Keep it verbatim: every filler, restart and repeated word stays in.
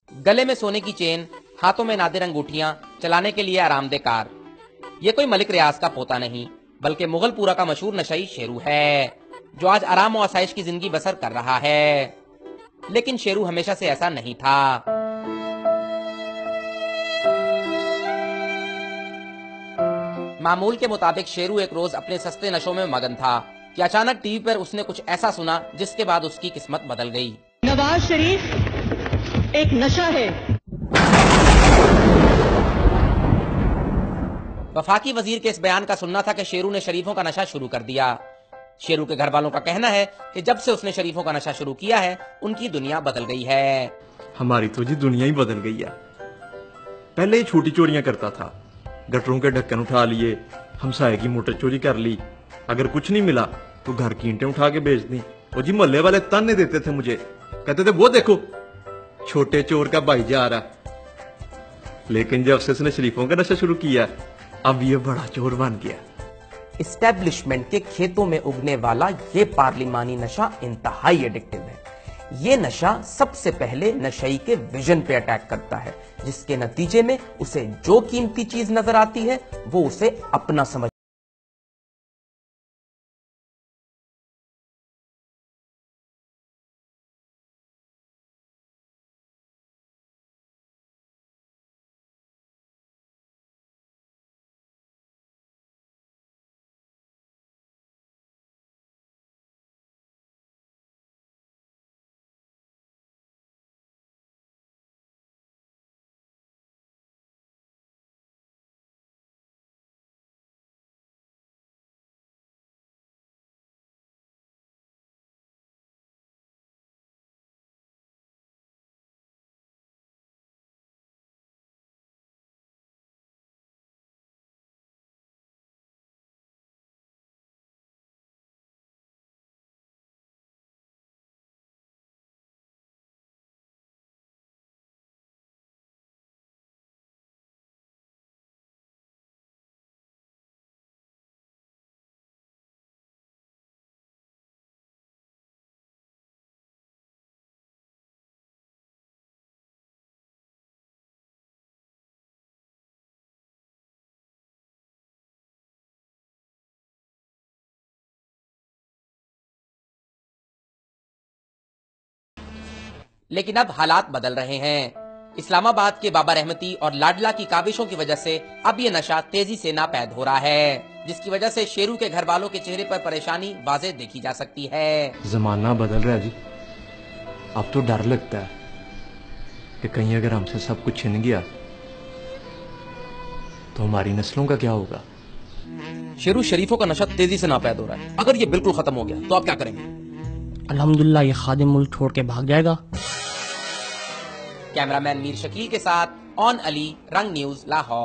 गले में सोने की चेन, हाथों में नादिर अंगूठियां, चलाने के लिए आरामदेह कार। ये कोई मलिक रियाज का पोता नहीं, बल्कि मुगलपुरा का मशहूर नशई शेरू है, जो आज आराम और आसाइश की जिंदगी बसर कर रहा है। लेकिन शेरू हमेशा से ऐसा नहीं था। मामूल के मुताबिक शेरू एक रोज अपने सस्ते नशों में मगन था कि अचानक टीवी पर उसने कुछ ऐसा सुना जिसके बाद उसकी किस्मत बदल गई। नवाज शरीफ एक नशा है। वफाकी वजीर के इस बयान का सुनना था कि शेरू ने शरीफों का नशा शुरू कर दिया। शेरू के घर वालों का कहना है कि जब से उसने शरीफों का नशा शुरू किया है, उनकी दुनिया बदल गई है। हमारी तो जी दुनिया ही बदल गई है। पहले ये छोटी चोरियां करता था, गटरों के ढक्कन उठा लिए, हमसाये की मोटर चोरी कर ली, अगर कुछ नहीं मिला तो घर की ईंटें उठा के बेच दी। और जी मोहल्ले वाले ताने देते थे मुझे, कहते थे वो देखो छोटे चोर का भाई जा रहा। लेकिन जब से उसने शरीफों का नशा शुरू किया, अब ये बड़ा चोर बन गया। इस्टेब्लिशमेंट के खेतों में उगने वाला ये पार्लिमानी नशा इंतहाई एडिक्टिव है। ये नशा सबसे पहले नशई के विजन पे अटैक करता है, जिसके नतीजे में उसे जो कीमती चीज नजर आती है वो उसे अपना समझ लेकिन अब हालात बदल रहे हैं। इस्लामाबाद के बाबा रहमती और लाडला की काविशों की वजह से अब ये नशा तेजी से नापैद हो रहा है, जिसकी वजह से शेरू के घर वालों के चेहरे पर परेशानी वाज़ेह देखी जा सकती है। जमाना बदल रहा है जी, अब तो डर लगता है कि कहीं अगर हमसे सब कुछ छिन गया तो हमारी नस्लों का क्या होगा। शेरू शरीफों का नशा तेजी से नापैद हो रहा है, अगर ये बिल्कुल खत्म हो गया तो आप क्या करेंगे? अल्हम्दुलिल्लाह ये खादिम मुल्क छोड़ के भाग जाएगा। कैमरामैन मीर शकील के साथ ऑन अली, रंग न्यूज, लाहौर।